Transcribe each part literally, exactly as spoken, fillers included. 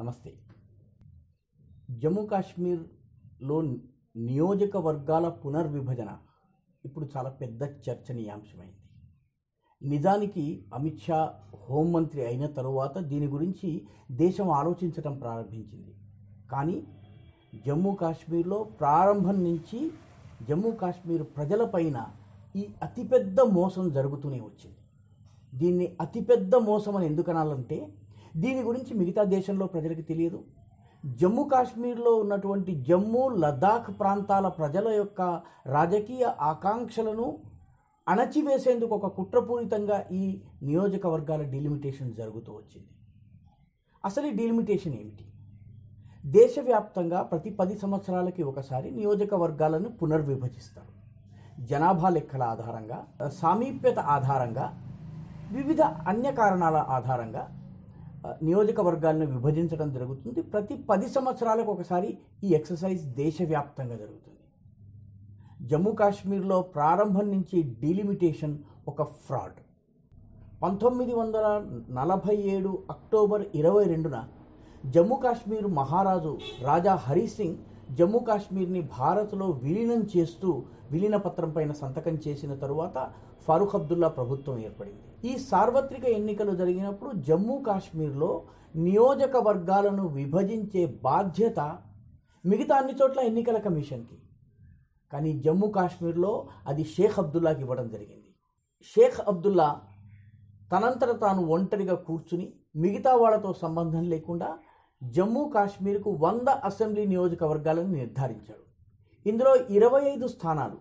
నమస్తే. జమ్మూ కాశ్మీర్లో నియోజకవర్గాల పునర్విభజన ఇప్పుడు చాలా పెద్ద చర్చనీయాంశమైంది. నిజానికి అమిత్ షా హోంమంత్రి అయిన తరువాత దీని గురించి దేశం ఆలోచించడం ప్రారంభించింది. కానీ జమ్మూ కాశ్మీర్లో ప్రారంభం నుంచి జమ్మూ కాశ్మీర్ ప్రజలపైన ఈ అతిపెద్ద మోసం జరుగుతూనే వచ్చింది. దీన్ని అతిపెద్ద మోసం అని ఎందుకనాలంటే దీని గురించి మిగతా దేశంలో ప్రజలకు తెలియదు. జమ్మూ కాశ్మీర్లో ఉన్నటువంటి జమ్మూ లద్దాఖ్ ప్రాంతాల ప్రజల యొక్క రాజకీయ ఆకాంక్షలను అణచివేసేందుకు ఒక కుట్రపూరితంగా ఈ నియోజకవర్గాల డీలిమిటేషన్ జరుగుతూ వచ్చింది. అసలు ఈ డీలిమిటేషన్ ఏమిటి? దేశవ్యాప్తంగా ప్రతి పది సంవత్సరాలకి ఒకసారి నియోజకవర్గాలను పునర్విభజిస్తారు. జనాభా లెక్కల ఆధారంగా, సామీప్యత ఆధారంగా, వివిధ అన్య కారణాల ఆధారంగా నియోజకవర్గాలను విభజించడం జరుగుతుంది. ప్రతి పది సంవత్సరాలకు ఒకసారి ఈ ఎక్సర్సైజ్ దేశవ్యాప్తంగా జరుగుతుంది. జమ్మూ కాశ్మీర్లో ప్రారంభం నుంచి డీలిమిటేషన్ ఒక ఫ్రాడ్. పంతొమ్మిది వందల నలభై ఏడు అక్టోబర్ ఇరవై రెండున జమ్మూ కాశ్మీర్ మహారాజు రాజా హరి సింగ్ జమ్మూ కాశ్మీర్ని భారత్లో విలీనం చేస్తూ విలీన పత్రం పైన సంతకం చేసిన తరువాత ఫారూక్ అబ్దుల్లా ప్రభుత్వం ఏర్పడింది. ఈ సార్వత్రిక ఎన్నికలు జరిగినప్పుడు జమ్మూ కాశ్మీర్లో నియోజకవర్గాలను విభజించే బాధ్యత మిగతా అన్ని చోట్ల ఎన్నికల కమిషన్కి, కానీ జమ్మూ కాశ్మీర్లో అది షేక్ అబ్దుల్లాకి ఇవ్వడం జరిగింది. షేక్ అబ్దుల్లా తనంతట తాను ఒంటరిగా కూర్చుని మిగతా వాళ్ళతో సంబంధం లేకుండా జమ్మూ కాశ్మీర్కు వంద అసెంబ్లీ నియోజకవర్గాలను నిర్ధారించాడు. ఇందులో ఇరవై ఐదు స్థానాలు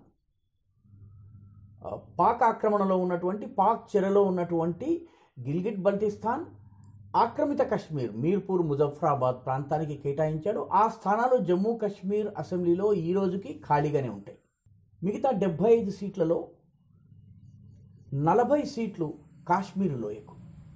పాక్ ఆక్రమణలో ఉన్నటువంటి, పాక్ చెరలో ఉన్నటువంటి గిల్గిట్ బల్టిస్తాన్, ఆక్రమిత కశ్మీర్, మీర్పూర్, ముజఫరాబాద్ ప్రాంతానికి కేటాయించాడు. ఆ స్థానాలు జమ్మూ కాశ్మీర్ అసెంబ్లీలో ఈ రోజుకి ఖాళీగానే ఉంటాయి. మిగతా డెబ్బై ఐదు సీట్లలో నలభై సీట్లు కాశ్మీర్ లోయకు,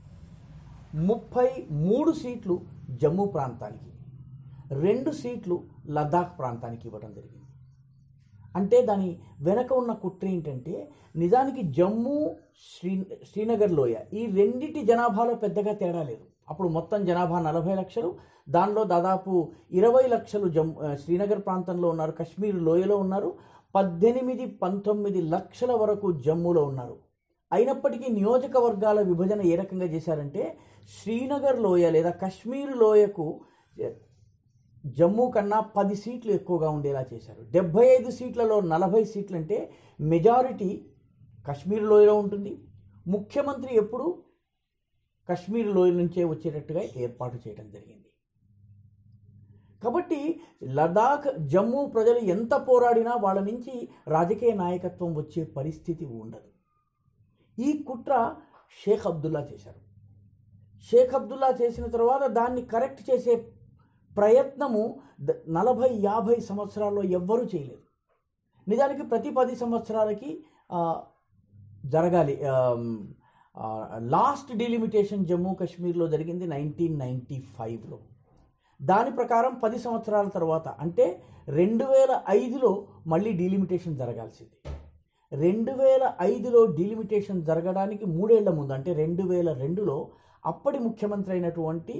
ముప్పై మూడు సీట్లు జమ్మూ ప్రాంతానికి, రెండు సీట్లు లద్దాఖ్ ప్రాంతానికి ఇవ్వడం జరిగింది. అంటే దాని వెనక ఉన్న కుట్ర ఏంటంటే నిజానికి జమ్మూ, శ్రీ శ్రీనగర్ లోయ ఈ రెండిటి జనాభాలో పెద్దగా తేడా లేదు. అప్పుడు మొత్తం జనాభా నలభై లక్షలు, దానిలో దాదాపు ఇరవై లక్షలు జమ్మూ శ్రీనగర్ ప్రాంతంలో ఉన్నారు, కశ్మీర్ లోయలో ఉన్నారు, పద్దెనిమిది పంతొమ్మిది లక్షల వరకు జమ్మూలో ఉన్నారు. అయినప్పటికీ నియోజకవర్గాల విభజన ఏ రకంగా చేశారంటే శ్రీనగర్ లోయ లేదా కశ్మీర్ లోయకు జమ్మూ కన్నా పది సీట్లు ఎక్కువగా ఉండేలా చేశారు. డెబ్బై ఐదు సీట్లలో నలభై సీట్లు అంటే మెజారిటీ కశ్మీర్ లోయలో ఉంటుంది. ముఖ్యమంత్రి ఎప్పుడు కశ్మీర్ లోయ నుంచే వచ్చేటట్టుగా ఏర్పాటు చేయడం జరిగింది. కాబట్టి లదాఖ్, జమ్మూ ప్రజలు ఎంత పోరాడినా వాళ్ళ నుంచి రాజకీయ నాయకత్వం వచ్చే పరిస్థితి ఉండదు. ఈ కుట్ర షేక్ అబ్దుల్లా చేశారు. షేక్ అబ్దుల్లా చేసిన తర్వాత దాన్ని కరెక్ట్ చేసే ప్రయత్నము నలభై యాభై సంవత్సరాల్లో ఎవ్వరూ చేయలేదు. నిజానికి ప్రతి పది సంవత్సరాలకి జరగాలి. లాస్ట్ డీలిమిటేషన్ జమ్మూ కాశ్మీర్లో జరిగింది నైన్టీన్ నైంటీ ఫైవ్లో. దాని ప్రకారం పది సంవత్సరాల తర్వాత అంటే రెండు వేల ఐదులో మళ్ళీ డీలిమిటేషన్ జరగాల్సింది. రెండు వేల ఐదులో డీలిమిటేషన్ జరగడానికి మూడేళ్ల ముందు అంటే రెండు వేల రెండులో అప్పటి ముఖ్యమంత్రి అయినటువంటి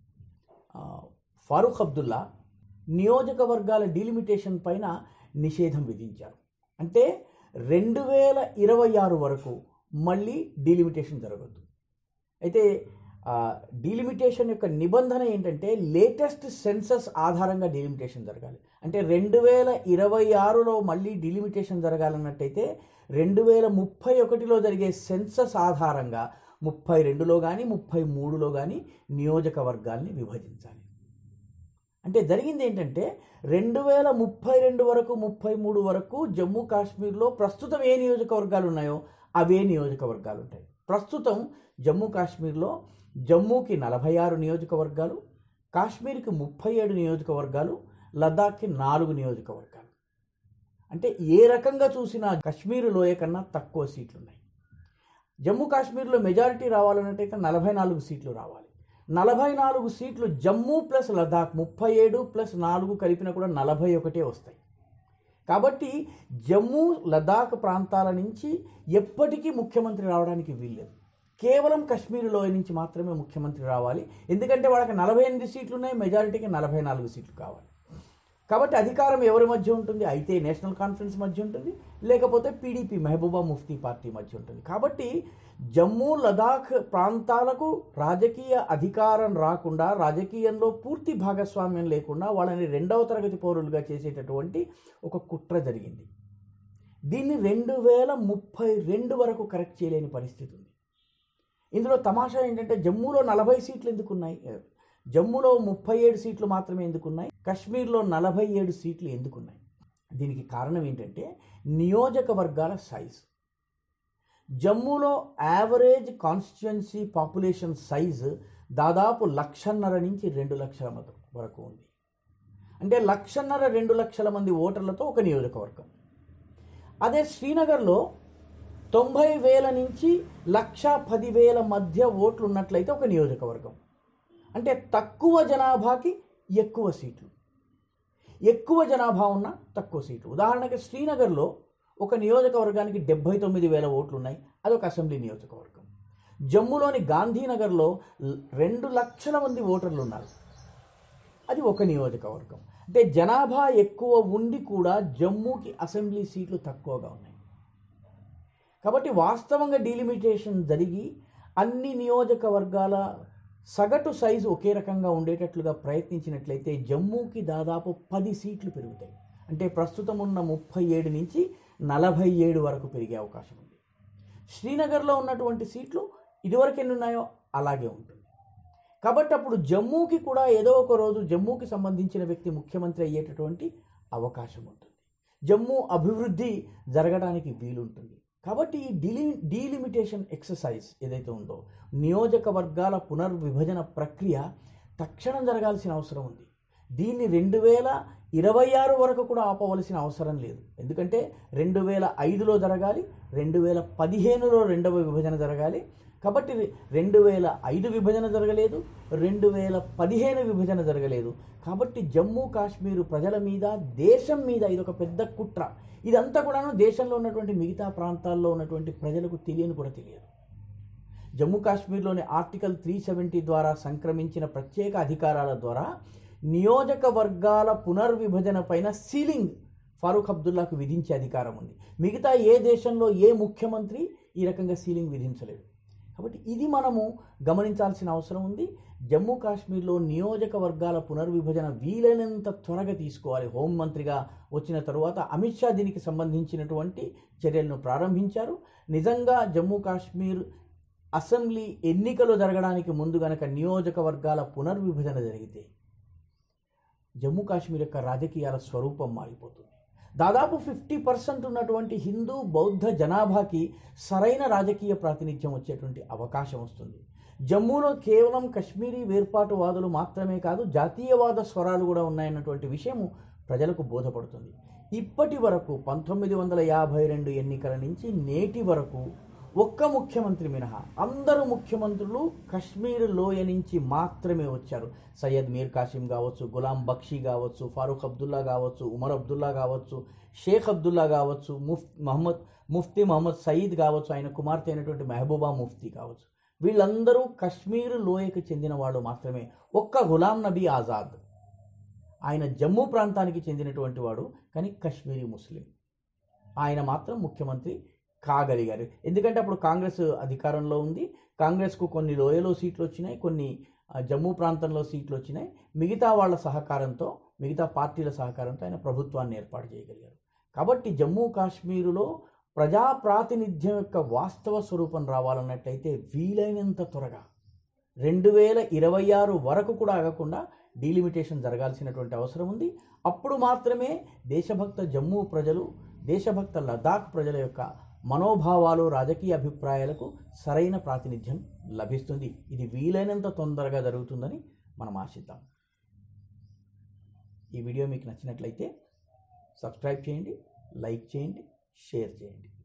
ఫారూక్ అబ్దుల్లా నియోజకవర్గాల డీలిమిటేషన్ పైన నిషేధం విధించారు. అంటే రెండు వేల ఇరవై ఆరు వరకు మళ్ళీ డీలిమిటేషన్ జరగద్దు. అయితే డీలిమిటేషన్ యొక్క నిబంధన ఏంటంటే లేటెస్ట్ సెన్సస్ ఆధారంగా డీలిమిటేషన్ జరగాలి. అంటే రెండు వేల ఇరవై ఆరులో మళ్ళీ డీలిమిటేషన్ జరగాలన్నట్టయితే రెండు వేల ముప్పై ఒకటిలో జరిగే సెన్సస్ ఆధారంగా ముప్పై రెండులో కానీ ముప్పై మూడులో కానీ నియోజకవర్గాల్ని విభజించాలి. అంటే జరిగింది ఏంటంటే రెండు వేల ముప్పై రెండు వరకు ముప్పై మూడు వరకు జమ్మూ కాశ్మీర్లో ప్రస్తుతం ఏ నియోజకవర్గాలు ఉన్నాయో అవే నియోజకవర్గాలు ఉంటాయి. ప్రస్తుతం జమ్మూ కాశ్మీర్లో జమ్మూకి నలభై ఆరు నియోజకవర్గాలు, కాశ్మీర్కి ముప్పై ఏడు నియోజకవర్గాలు, లద్దాఖ్కి నాలుగు నియోజకవర్గాలు. అంటే ఏ రకంగా చూసినా కశ్మీర్ లోయ కన్నా తక్కువ సీట్లు ఉన్నాయి. జమ్మూ కాశ్మీర్లో మెజారిటీ రావాలన్నట్టయితే నలభై నాలుగు సీట్లు రావాలి. నలభై నాలుగు సీట్లు జమ్మూ ప్లస్ లద్దాఖ్ ముప్పై ఏడు ప్లస్ నాలుగు కలిపిన కూడా నలభై ఒకటే వస్తాయి. కాబట్టి జమ్మూ లద్దాఖ్ ప్రాంతాల నుంచి ఎప్పటికీ ముఖ్యమంత్రి రావడానికి వీల్లేదు. కేవలం కశ్మీర్ లోయ నుంచి మాత్రమే ముఖ్యమంత్రి రావాలి. ఎందుకంటే వాళ్ళకి నలభై ఎనిమిది సీట్లు ఉన్నాయి, మెజారిటీకి నలభై నాలుగు సీట్లు కావాలి. కాబట్టి అధికారం ఎవరి మధ్య ఉంటుంది? అయితే నేషనల్ కాన్ఫరెన్స్ మధ్య ఉంటుంది, లేకపోతే పీడీపీ మెహబూబా ముఫ్తీ పార్టీ మధ్య ఉంటుంది. కాబట్టి జమ్మూ లదాఖ్ ప్రాంతాలకు రాజకీయ అధికారం రాకుండా, రాజకీయంలో పూర్తి భాగస్వామ్యం లేకుండా వాళ్ళని రెండవ తరగతి పౌరులుగా చేసేటటువంటి ఒక కుట్ర జరిగింది. దీన్ని రెండు వేల ముప్పై రెండు వరకు కరెక్ట్ చేయలేని పరిస్థితి ఉంది. ఇందులో తమాషా ఏంటంటే జమ్మూలో నలభై సీట్లు ఎందుకున్నాయి, జమ్మూలో ముప్పై ఏడు సీట్లు మాత్రమే ఎందుకున్నాయి, కశ్మీర్లో నలభై ఏడు సీట్లు ఎందుకున్నాయి? దీనికి కారణం ఏంటంటే నియోజకవర్గాల సైజ్. జమ్మూలో యావరేజ్ కాన్స్టిట్యుయెన్సీ పాపులేషన్ సైజు దాదాపు లక్షన్నర నుంచి రెండు లక్షల వరకు ఉంది. అంటే లక్షన్నర రెండు లక్షల మంది ఓటర్లతో ఒక నియోజకవర్గం. అదే శ్రీనగర్లో తొంభై వేల నుంచి లక్ష పదివేల మధ్య ఓట్లు ఉన్నట్లయితే ఒక నియోజకవర్గం. అంటే తక్కువ జనాభాకి ఎక్కువ సీట్లు, ఎక్కువ జనాభా ఉన్న తక్కువ సీట్లు. ఉదాహరణకి శ్రీనగర్లో ఒక నియోజకవర్గానికి డెబ్భై తొమ్మిది వేల ఓట్లు ఉన్నాయి, అదొక అసెంబ్లీ నియోజకవర్గం. జమ్మూలోని గాంధీనగర్లో రెండు లక్షల మంది ఓటర్లు ఉన్నారు, అది ఒక నియోజకవర్గం. అంటే జనాభా ఎక్కువ ఉండి కూడా జమ్మూకి అసెంబ్లీ సీట్లు తక్కువగా ఉన్నాయి. కాబట్టి వాస్తవంగా డీలిమిటేషన్ జరిగి అన్ని నియోజకవర్గాల సగటు సైజు ఒకే రకంగా ఉండేటట్లుగా ప్రయత్నించినట్లయితే జమ్మూకి దాదాపు పది సీట్లు పెరుగుతాయి. అంటే ప్రస్తుతం ఉన్న ముప్పై ఏడు నుంచి నలభై ఏడు వరకు పెరిగే అవకాశం ఉంది. శ్రీనగర్లో ఉన్నటువంటి సీట్లు ఇదివరకు ఎన్ని ఉన్నాయో అలాగే ఉంటుంది. కాబట్టి అప్పుడు జమ్మూకి కూడా ఏదో ఒక రోజు జమ్మూకి సంబంధించిన వ్యక్తి ముఖ్యమంత్రి అయ్యేటటువంటి అవకాశం ఉంటుంది. జమ్మూ అభివృద్ధి జరగడానికి వీలుంటుంది. కాబట్టి ఈ డీలి డీలిమిటేషన్ ఎక్సర్సైజ్ ఏదైతే ఉందో, నియోజకవర్గాల పునర్విభజన ప్రక్రియ తక్షణం జరగాల్సిన అవసరం ఉంది. దీన్ని రెండు వేల ఇరవై ఆరు వరకు కూడా ఆపవలసిన అవసరం లేదు. ఎందుకంటే రెండు వేల ఐదులో జరగాలి, రెండు వేల పదిహేనులో రెండవ విభజన జరగాలి. కాబట్టి రెండు వేల ఐదు విభజన జరగలేదు, రెండు వేల పదిహేను విభజన జరగలేదు. కాబట్టి జమ్మూ కాశ్మీర్ ప్రజల మీద, దేశం మీద ఇదొక పెద్ద కుట్ర. ఇదంతా కూడాను దేశంలో ఉన్నటువంటి మిగతా ప్రాంతాల్లో ఉన్నటువంటి ప్రజలకు తెలియని కూడా తెలియదు. జమ్మూ కాశ్మీర్లోని ఆర్టికల్ త్రీ సెవెంటీ ద్వారా సంక్రమించిన ప్రత్యేక అధికారాల ద్వారా నియోజకవర్గాల పునర్విభజన పైన సీలింగ్ ఫారూక్ అబ్దుల్లాకు విధించే అధికారం ఉంది. మిగతా ఏ దేశంలో ఏ ముఖ్యమంత్రి ఈ రకంగా సీలింగ్ విధించలేడు. కాబట్టి ఇది మనము గమనించాల్సిన అవసరం ఉంది. జమ్మూ కాశ్మీర్లో నియోజకవర్గాల పునర్విభజన వీలైనంత త్వరగా తీసుకోవాలి. హోంమంత్రిగా వచ్చిన తరువాత అమిత్ షా దీనికి సంబంధించినటువంటి చర్యలను ప్రారంభించారు. నిజంగా జమ్మూ కాశ్మీర్ అసెంబ్లీ ఎన్నికలు జరగడానికి ముందు గనక నియోజకవర్గాల పునర్విభజన జరిగితే జమ్మూ కాశ్మీర్ యొక్క రాజకీయాల స్వరూపం మారిపోతుంది. దాదాపు ఫిఫ్టీ పర్సెంట్ ఉన్నటువంటి హిందూ బౌద్ధ జనాభాకి సరైన రాజకీయ ప్రాతినిధ్యం వచ్చేటువంటి అవకాశం వస్తుంది. జమ్మూలో కేవలం కశ్మీరీ వేర్పాటువాదులు మాత్రమే కాదు, జాతీయవాద స్వరాలు కూడా ఉన్నాయన్నటువంటి విషయము ప్రజలకు బోధపడుతుంది. ఇప్పటి వరకు పంతొమ్మిది వందల యాభై రెండు ఎన్నికల నుంచి నేటి వరకు ఒక్క ముఖ్యమంత్రి మినహా అందరూ ముఖ్యమంత్రులు కశ్మీర్ లోయ నుంచి మాత్రమే వచ్చారు. సయ్యద్ మీర్ కాసిం కావచ్చు, గులాం బక్షీ కావచ్చు, ఫారూక్ అబ్దుల్లా కావచ్చు, ఉమర్ అబ్దుల్లా కావచ్చు, షేక్ అబ్దుల్లా కావచ్చు, ముఫ్ మహమ్మద్ ముఫ్తీ మహమ్మద్ సయీద్ కావచ్చు, ఆయన కుమార్తె అయినటువంటి మెహబూబా ముఫ్తీ కావచ్చు. వీళ్ళందరూ కశ్మీర్ లోయకు చెందిన వాళ్ళు మాత్రమే. ఒక్క గులాం నబీ ఆజాద్, ఆయన జమ్మూ ప్రాంతానికి చెందినటువంటి వాడు, కానీ కశ్మీరీ ముస్లిం, ఆయన మాత్రం ముఖ్యమంత్రి కాగలిగారు. ఎందుకంటే అప్పుడు కాంగ్రెస్ అధికారంలో ఉంది. కాంగ్రెస్కు కొన్ని లోయలో సీట్లు వచ్చినాయి, కొన్ని జమ్మూ ప్రాంతంలో సీట్లు వచ్చినాయి. మిగతా వాళ్ళ సహకారంతో, మిగతా పార్టీల సహకారంతో ఆయన ప్రభుత్వాన్ని ఏర్పాటు చేయగలిగారు. కాబట్టి జమ్మూ కాశ్మీరులో ప్రజా ప్రాతినిధ్యం యొక్క వాస్తవ స్వరూపం రావాలన్నట్లయితే వీలైనంత త్వరగా రెండు వేల ఇరవై ఆరు వరకు కూడా ఆగకుండా డీలిమిటేషన్ జరగాల్సినటువంటి అవసరం ఉంది. అప్పుడు మాత్రమే దేశభక్త జమ్మూ ప్రజలు, దేశభక్త లదాఖ్ ప్రజల యొక్క మనోభావాలు, రాజకీయ అభిప్రాయాలకు సరైన ప్రాతినిధ్యం లభిస్తుంది. ఇది వీలైనంత తొందరగా జరుగుతుందని మనం ఆశిద్దాం. ఈ వీడియో మీకు నచ్చినట్లయితే సబ్స్క్రైబ్ చేయండి, లైక్ చేయండి, షేర్ చేయండి.